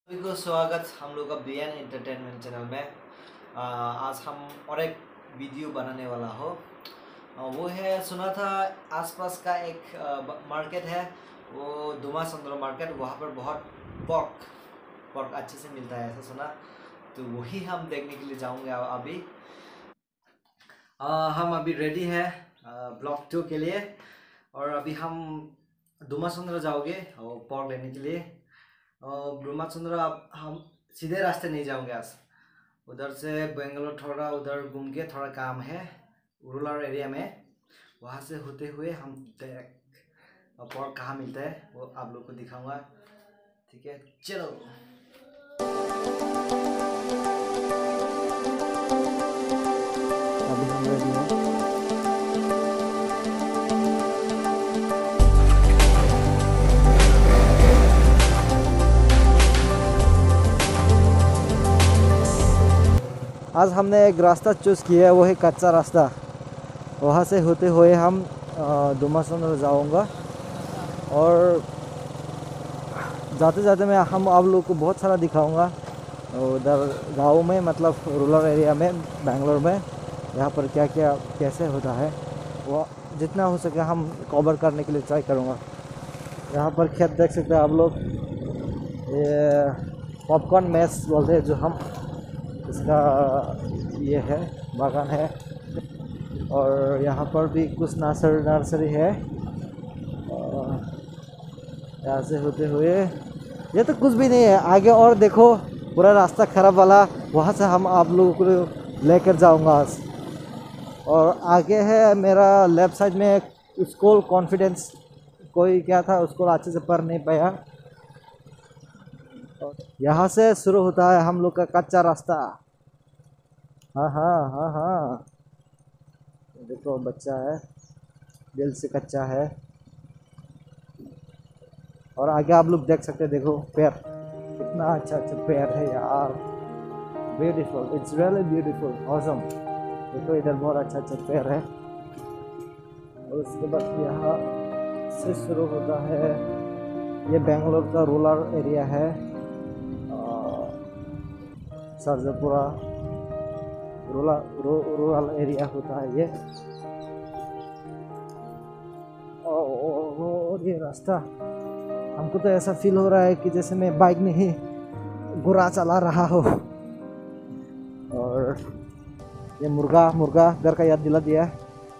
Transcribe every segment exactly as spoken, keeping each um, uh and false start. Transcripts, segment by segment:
सभी को स्वागत हम लोग का बी एन एंटरटेनमेंट चैनल में। आ, आज हम और एक वीडियो बनाने वाला हो। आ, वो है, सुना था आसपास का एक मार्केट है, वो दुमासंद्र मार्केट। वहाँ पर बहुत पोर्क पोर्क अच्छे से मिलता है, ऐसा सुना। तो वही हम देखने के लिए जाऊँगे अभी। आ, हम अभी रेडी है ब्लॉक टू के लिए, और अभी हम दुमासंद्र जाओगे और पोर्क लेने के लिए। ब्रह्माचंद्र अब हम सीधे रास्ते नहीं जाओगे, आज उधर से बेंगलोर थोड़ा उधर घूम के, थोड़ा काम है रूरल एरिया में, वहाँ से होते हुए हम पोर्क कहाँ मिलता है वो आप लोग को दिखाऊंगा। ठीक है, चलो। अभी हम रेडी हैं। आज हमने एक रास्ता चूज़ किया है, वो है कच्चा रास्ता। वहाँ से होते हुए हम दुमासंद्र जाऊँगा, और जाते जाते मैं हम आप लोग को बहुत सारा दिखाऊंगा उधर गाँव में, मतलब रूरल एरिया में, बेंगलोर में, यहाँ पर क्या क्या कैसे होता है वो जितना हो सके हम कवर करने के लिए ट्राई करूँगा। यहाँ पर खेत देख सकते हैं आप लोग, ये पॉपकॉर्न मैस बोलते हैं जो हम, इसका ये है बागान है। और यहाँ पर भी कुछ नर्सरी नर्सरी है। यहाँ से होते हुए ये तो कुछ भी नहीं है, आगे और देखो पूरा रास्ता खराब वाला, वहाँ से हम आप लोगों को लेकर जाऊँगा आज। और आगे है मेरा लेफ्ट साइड में स्कूल कॉन्फिडेंस, कोई क्या था उसको अच्छे से पढ़ नहीं पाया। यहाँ से शुरू होता है हम लोग का कच्चा रास्ता। हाँ हाँ हाँ हाँ, देखो बच्चा है, दिल से कच्चा है। और आगे आप लोग देख सकते हैं, देखो पेड़, कितना अच्छा अच्छा पेड़ है यार, beautiful, it's really beautiful, awesome. देखो इधर बहुत अच्छा अच्छा पेड़ है। और उसके बाद यहाँ से शुरू होता है, ये बेंगलोर का रूरल एरिया है, सरजापुरा रूरल रूरल एरिया होता है ये। और ये रास्ता हमको तो ऐसा फील हो रहा है कि जैसे मैं बाइक में ही घोड़ा चला रहा हो। और ये मुर्गा मुर्गा घर का याद दिला दिया।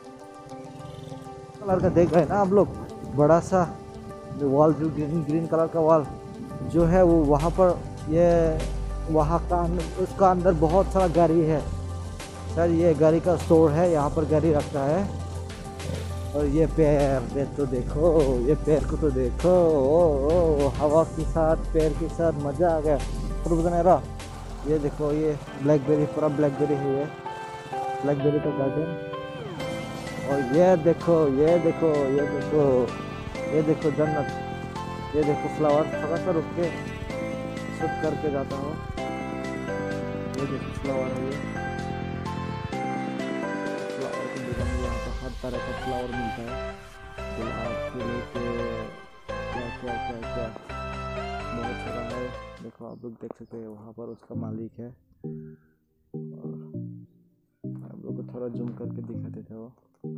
कलर का देख रहे हैं ना आप लोग, बड़ा सा वॉल, जो ग्रीन ग्रीन कलर का वॉल जो है वो, वहाँ पर ये वहाँ का उसका अंदर बहुत सारा गाड़ी है सर। ये गाड़ी का स्टोर है, यहाँ पर गाड़ी रखता है। और ये पेड़ दे तो देखो, ये पेड़ को तो देखो, ओ, ओ, हवा के साथ पेड़ के साथ मज़ा आ गया। तो मेरा ये देखो, ये ब्लैकबेरी, पूरा ब्लैकबेरी है, ये ब्लैकबेरी का गार्डन। और ये देखो ये देखो ये देखो ये देखो जन्नत, ये देखो फ्लावर। थोड़ा सा रुक के शूट करके जाता हूँ। ये देखो फ्लावर है, ये फ्लावर की दुकान है, यहाँ पर हर तरह का फ्लावर मिलता है, गुलाब से लेके क्या क्या क्या क्या बहुत सारा है। देखो आप लोग देख सकते हैं, वहाँ पर उसका मालिक है। और आप लोग को थोड़ा जूम करके दिखा देते हो।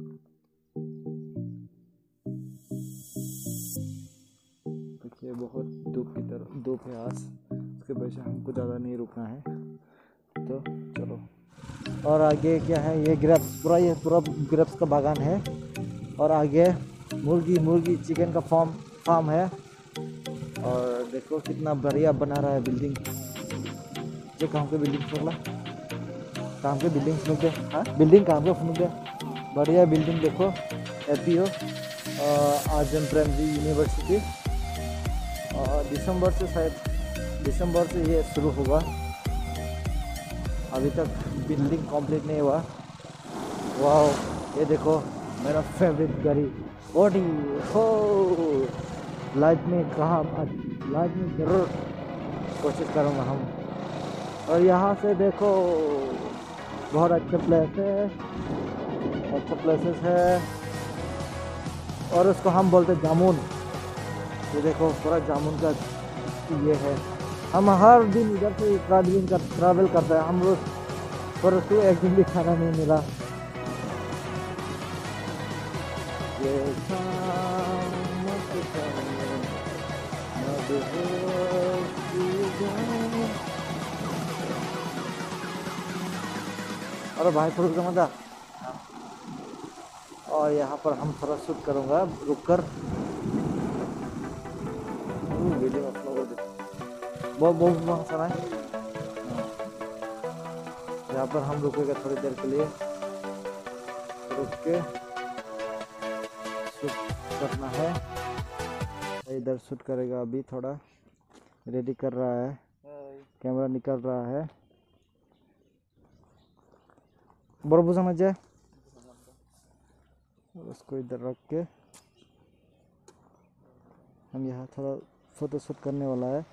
देखिए बहुत धूप की तरफ धूप है आज, उसके वजह से हमको ज़्यादा नहीं रुकना है, तो चलो। और आगे क्या है, ये ग्रेप्स, पूरा ये पूरा ग्रेप्स का बागान है। और आगे मुर्गी मुर्गी चिकन का फार्म फार्म है। और देखो कितना बढ़िया बना रहा है बिल्डिंग। ये कहाँ के बिल्डिंग बोला, कहाँ के बिल्डिंग सुनते, हाँ बिल्डिंग कहाँ के सुनते, बढ़िया बिल्डिंग देखो। हैप्पी हो आर्जन प्रेमजी यूनिवर्सिटी। और दिसंबर से शायद दिसंबर से ये शुरू होगा, अभी तक बिल्डिंग कंप्लीट नहीं हुआ। वाह, ये देखो मेरा फेवरेट गाड़ी ऑडी हो। लाइफ में कहाँ, लाइफ में ज़रूर कोशिश करूँगा हम। और यहाँ से देखो बहुत अच्छे प्लेस है, अच्छे प्लेसेस है। और उसको हम बोलते जामुन, ये देखो पूरा जामुन का ये है हम हर दिन इधर से ट्रैवलिंग कर ट्रैवल करते हैं हम रोज, पर उसको एक दिन भी खाना नहीं मिला। ये शाम के समय मदहोश जाऊं। अरे भाई थोड़ा मजा। और यहाँ पर हम थोड़ा शूट करूँगा रुक कर। वीडियो अपलोड हो जाए बहुत बहुत बहुत सारा है। यहाँ पर हम रुकेगा थोड़ी देर के लिए, रुक के शूट करना है। इधर शूट करेगा, अभी थोड़ा रेडी कर रहा है, कैमरा निकल रहा है। बराबर समझ जाए, उसको इधर रख के हम यहाँ थोड़ा फोटो शूट करने वाला है।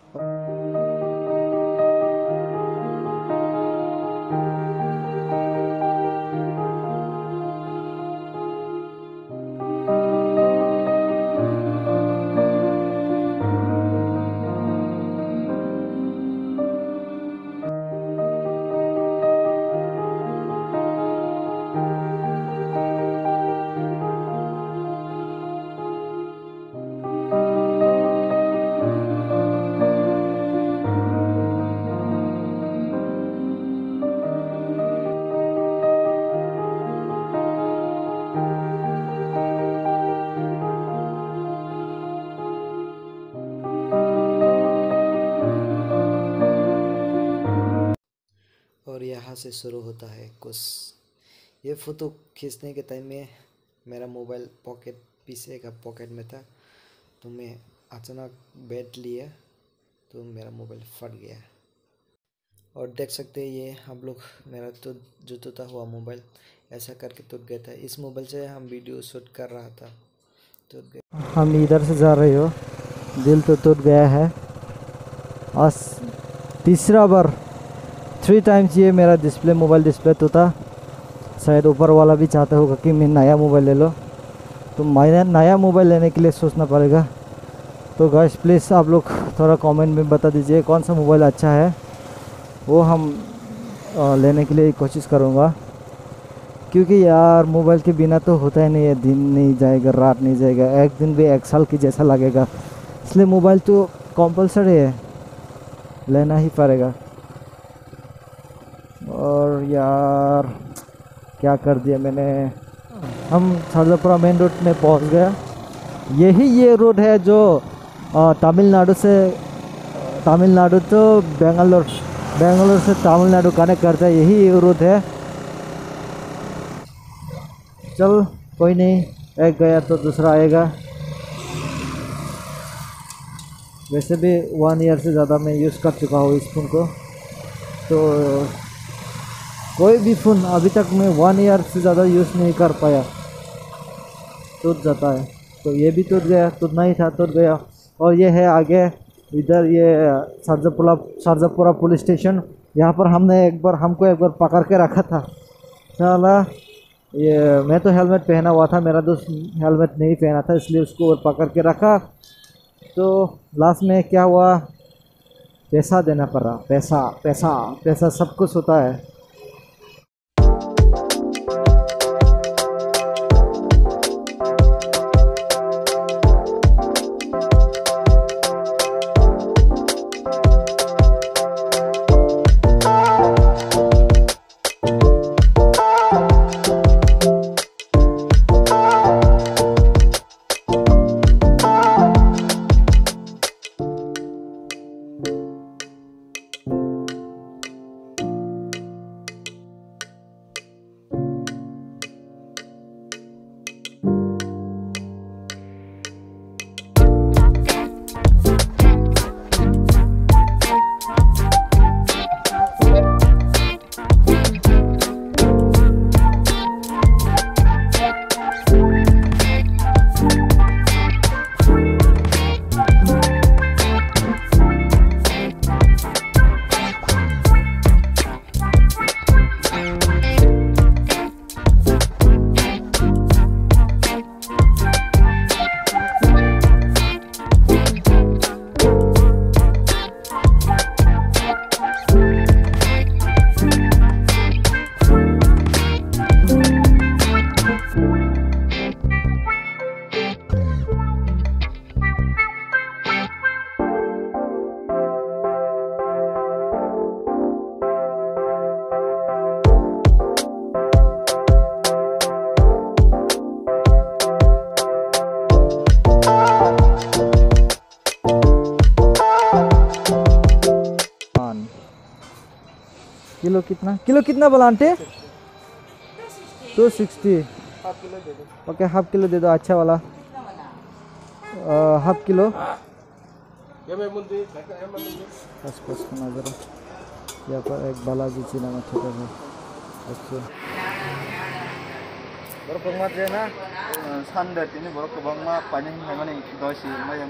और यहाँ से शुरू होता है कुछ। ये फ़ोटो खींचने के टाइम में मेरा मोबाइल पॉकेट पीछे का पॉकेट में था, तो मैं अचानक बैठ लिया तो मेरा मोबाइल फट गया। और देख सकते हैं ये हम लोग, मेरा तो जो टूटा हुआ मोबाइल ऐसा करके टूट गया था। इस मोबाइल से हम वीडियो शूट कर रहा था, टूट गया। हम इधर से जा रहे हो, दिल तो टूट गया है। आज तीसरा बार थ्री टाइम्स ये मेरा डिस्प्ले मोबाइल डिस्प्ले टूटा। शायद ऊपर वाला भी चाहता होगा कि मैं नया मोबाइल ले लो, तो मैं नया मोबाइल लेने के लिए सोचना पड़ेगा। तो गाइस प्लीज़ आप लोग थोड़ा कमेंट में बता दीजिए कौन सा मोबाइल अच्छा है, वो हम आ, लेने के लिए कोशिश करूँगा। क्योंकि यार मोबाइल के बिना तो होता ही नहीं है, दिन नहीं जाएगा रात नहीं जाएगा, एक दिन भी एक साल की जैसा लगेगा। इसलिए मोबाइल तो कंपलसरी है, लेना ही पड़ेगा। और यार क्या कर दिया मैंने, हम शारजापुरा मेन रोड में पहुंच गया। यही ये रोड है जो तमिलनाडु से तमिलनाडु तो बेंगलोर बेंगलोर से तमिलनाडु कनेक्ट करता है, यही रोड है। चल कोई नहीं, एक गया तो दूसरा आएगा। वैसे भी वन ईयर से ज़्यादा मैं यूज़ कर चुका हूँ इस फ़ोन को, तो कोई भी फ़ोन अभी तक मैं वन ईयर से ज़्यादा यूज़ नहीं कर पाया, टूट जाता है। तो ये भी टूट गया, टूटना ही था, टूट गया। और ये है आगे इधर ये शारजापुरा शारजापुरा पुलिस स्टेशन। यहाँ पर हमने एक बार हमको एक बार पकड़ के रखा था साला। ये मैं तो हेलमेट पहना हुआ था, मेरा दोस्त हेलमेट नहीं पहना था, इसलिए उसको पकड़ के रखा। तो लास्ट में क्या हुआ, पैसा देना पड़ा। पैसा पैसा पैसा सब कुछ होता है। किलो कितना किलो कितना बोला aunty? Two sixty. Okay half kilo दे दो अच्छा वाला। हाफ किलो बस बस नजर यहाँ पर एक बालाजी चीना मच्छी का है। अच्छा बरकमा जेना सानदे तिनि बरकबांमा पानी हायमाने दसी मायम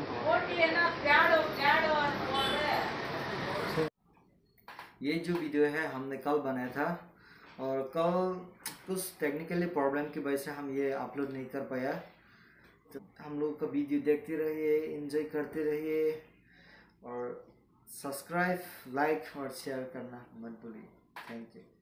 ये जो वीडियो है हमने कल बनाया था और कल कुछ टेक्निकली प्रॉब्लम की वजह से हम ये अपलोड नहीं कर पाया। तो हम लोग का वीडियो देखते रहिए, एंजॉय करते रहिए और सब्सक्राइब, लाइक और शेयर करना मत भूलिए। Thank you.